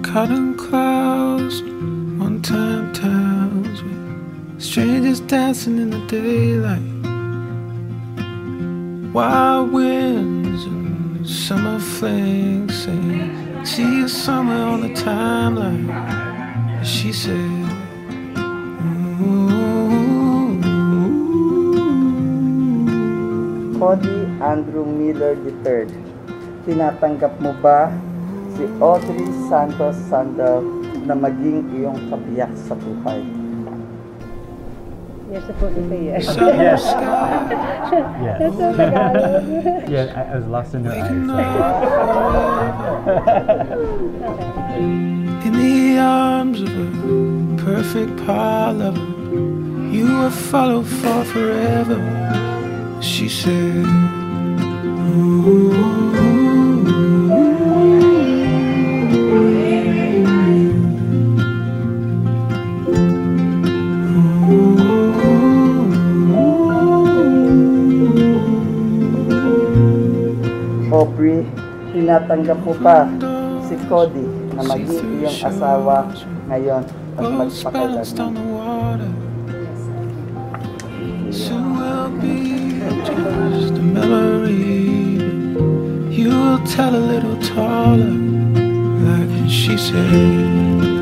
cotton clouds, one-time towns with strangers dancing in the daylight. Wild winds and summer flings say, see you somewhere on the timeline. She said, Cody Andrew Miller III, tinatanggap mo ba si Audrey Santos Sandal na maging iyong kabiyak sa buhay? You're supposed to say yes. Yes. Yes. That's so Tagalog. Yeah, I was lost in her eyes. In the arms of a perfect power lover, you will follow for forever. She said, Aubrey, tinatanggap mo pa si Cody na maging iyong asawa ngayon at magpakailanman? soon will be just a memory. You will tell a little taller, like she said.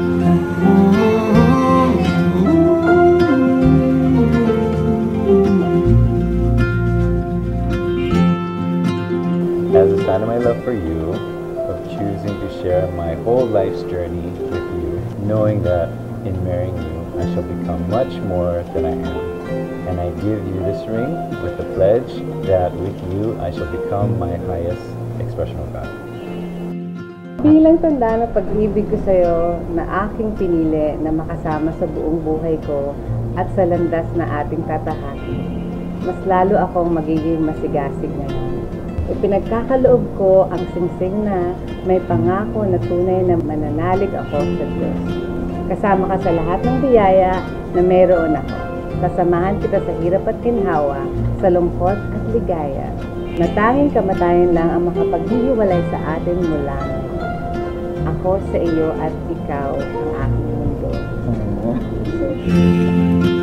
As a sign of my love for you, of choosing to share my whole life's journey with you, knowing that in marrying you, I shall become much more than I am. And I give you this ring with the pledge that with you, I shall become my highest expression of God. Bilang tanda ng pag-ibig ko sa'yo na aking pinili na makasama sa buong buhay ko at sa landas na ating tatahakin, mas lalo akong magiging masigasig ngayon. Ipinagkakaloob ko ang singsing na may pangako na tunay na mananalig ako sa Diyos. Kasama ka sa lahat ng biyaya na mayroon ako. Sasamahan kita sa hirap at ginhawa, sa lungkot at ligaya, na tanging kamatayan lang ang makapaghihiwalay sa atin mula ngayon. Ako sa iyo at ikaw ang aking mundo.